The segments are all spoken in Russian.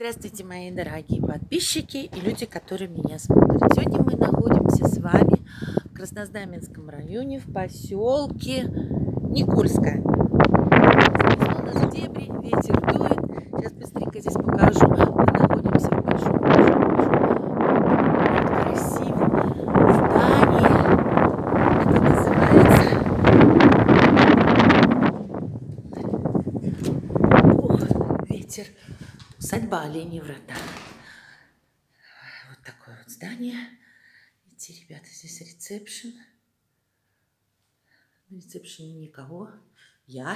Здравствуйте, мои дорогие подписчики и люди, которые меня смотрят. Сегодня мы находимся с вами в Краснознаменском районе, в поселке Никольское. Здесь у нас дебри, ветер дует. Сейчас быстренько здесь покажу. Мы находимся в большом красивом здании. Это называется... Ох, ветер. Усадьба Оленьи Врата. Вот такое вот здание. Видите, ребята, здесь ресепшн. На ресепшене никого. Я.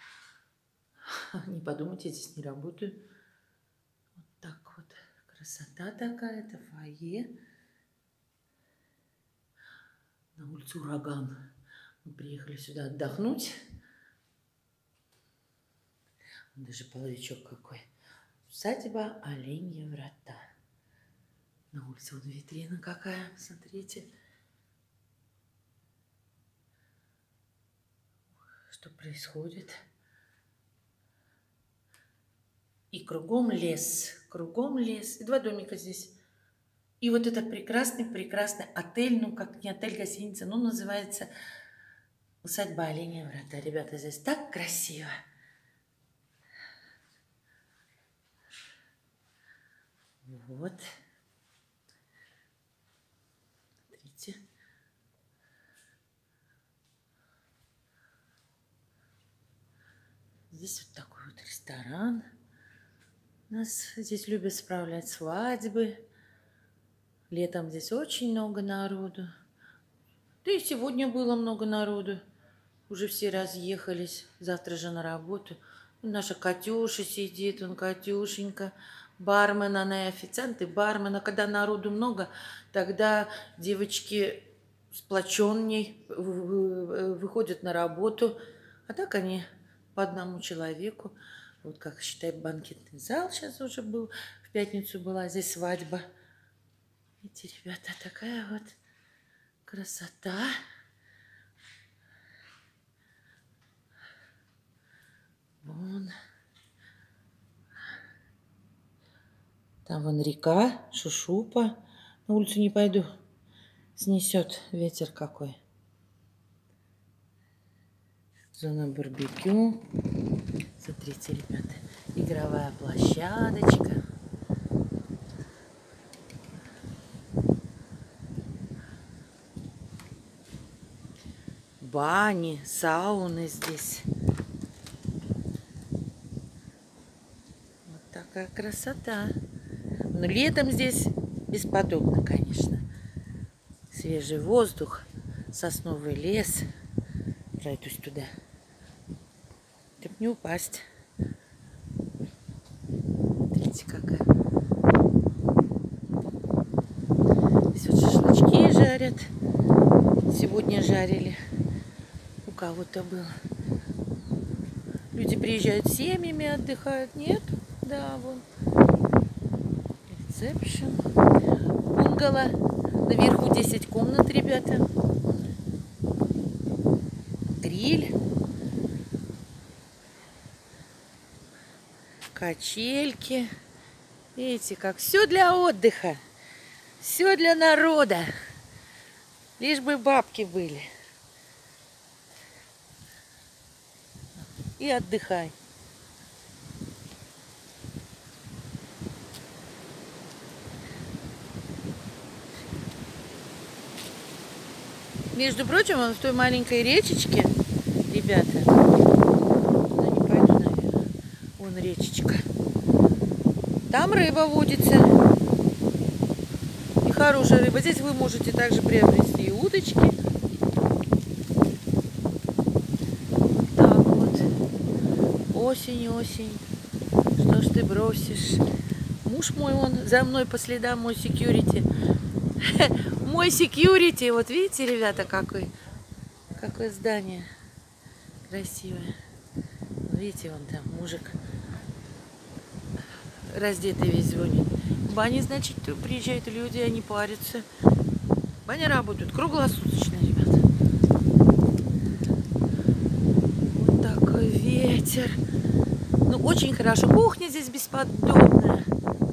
Не подумайте, здесь не работаю. Вот так вот. Красота такая. Это фойе. На улице ураган. Мы приехали сюда отдохнуть. Даже половичок какой. Усадьба Оленьи Врата. На улице вот витрина какая, смотрите. Что происходит. И кругом лес. Кругом лес. И два домика здесь. И вот этот прекрасный отель, ну как не отель, гостиница, ну называется усадьба Оленьи Врата. Ребята, здесь так красиво. Вот. Смотрите. Здесь вот такой вот ресторан. У нас здесь любят справлять свадьбы. Летом здесь очень много народу. Да и сегодня было много народу. Уже все разъехались. Завтра же на работу. Наша Катюша сидит, он Катюшенька. Бармен, она и официант, и бармен. А когда народу много, тогда девочки сплоченней выходят на работу. А так они по одному человеку. Вот как считает банкетный зал сейчас уже был. В пятницу была здесь свадьба. Видите, ребята, такая вот красота. Вон. Там вон река, Шушупа. На улицу не пойду. Снесет ветер какой. Зона барбекю. Смотрите, ребята. Игровая площадочка. Бани, сауны здесь. Вот такая красота. Но летом здесь бесподобно, конечно. Свежий воздух, сосновый лес. Пройдусь туда. Чтоб не упасть. Смотрите, какая. Здесь вот шашлычки жарят. Сегодня жарили. У кого-то было. Люди приезжают с семьями, отдыхают. Нет? Да, вон. Ресепшн. Бунгало. Наверху 10 комнат, ребята. Гриль. Качельки. Видите, как все для отдыха. Все для народа. Лишь бы бабки были. И отдыхай. Между прочим, он в той маленькой речечке, ребята, туда не пойду, наверное, вон речечка, там рыба водится, и хорошая рыба. Здесь вы можете также приобрести и удочки. Вот так вот. Осень, осень, что ж ты бросишь? Муж мой, он за мной по следам, мой секьюрити. Мой секьюрити. Вот видите, ребята, какое здание красивое. Видите, вон там мужик раздетый весь звонит. Бани, значит, приезжают люди, они парятся. Бани работают круглосуточно, ребята. Вот такой ветер. Ну, очень хорошо. Кухня здесь бесподобная.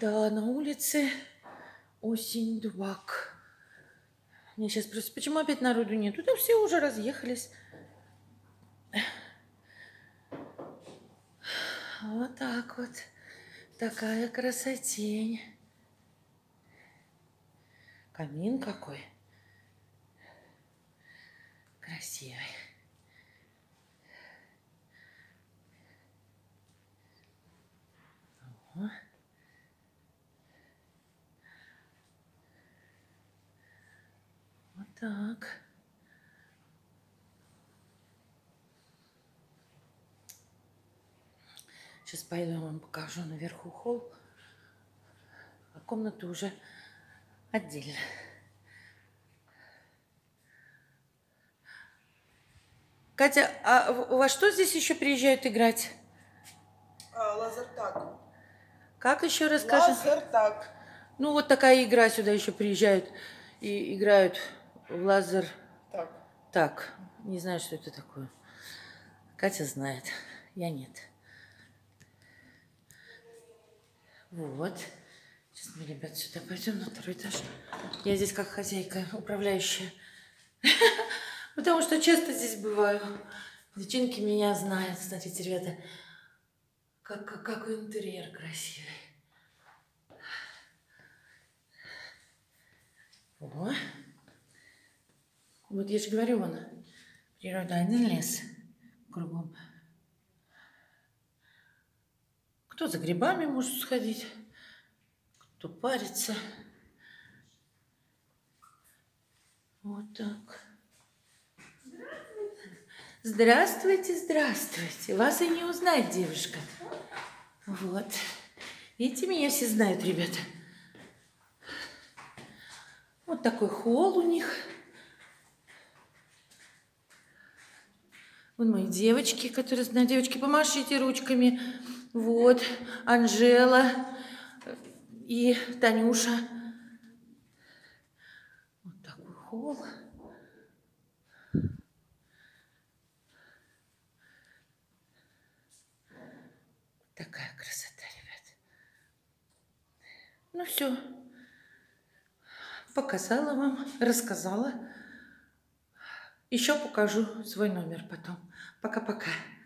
Да, на улице осень, дубак. Мне сейчас просто... Почему опять народу нету? Да все уже разъехались. Вот так вот. Такая красотень. Камин какой. Красивый. О. Вот так. Сейчас пойду вам покажу наверху холл. А комната уже отдельно. Катя, а во что здесь еще приезжают играть? Лазертаг. Как еще расскажи? Лазертаг. Ну, вот такая игра, сюда еще приезжают и играют в лазер. Так, не знаю, что это такое. Катя знает, я нет. Вот. Сейчас мы, ребят, сюда пойдем на второй этаж. Я здесь как хозяйка, управляющая. Потому что часто здесь бываю. Девчонки меня знают. Смотрите, ребята, какой интерьер красивый. О. Вот я же говорю, вон, природа, один лес кругом. Кто за грибами может сходить, кто парится. Вот так. Здравствуйте, здравствуйте. Вас и не узнать, девушка. Вот. Видите, меня все знают, ребята. Вот такой холл у них. Вон мои девочки, которые знают. Девочки, помашите ручками. Вот, Анжела и Танюша. Вот такой холл. Такая красота, ребят. Ну все. Показала вам, рассказала. Еще покажу свой номер потом. Пока-пока.